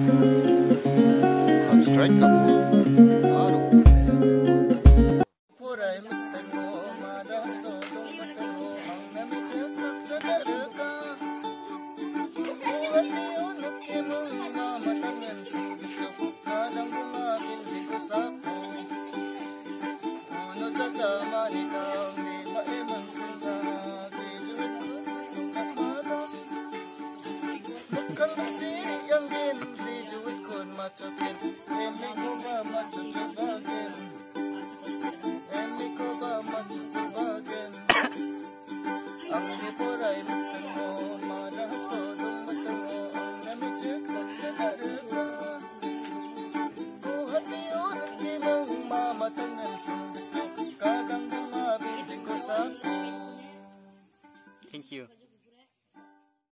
Subscribe kamu. Baru. Porai mitingo madasto mitingo ang namitin sa daraka. Buhat niyo nukimong mamatangin bisok kadang bumabin di ko sapo. Uno tataman ikaw ni Baeman sila graduate Katbabo. Bukan bersih yang din graduate kun macapin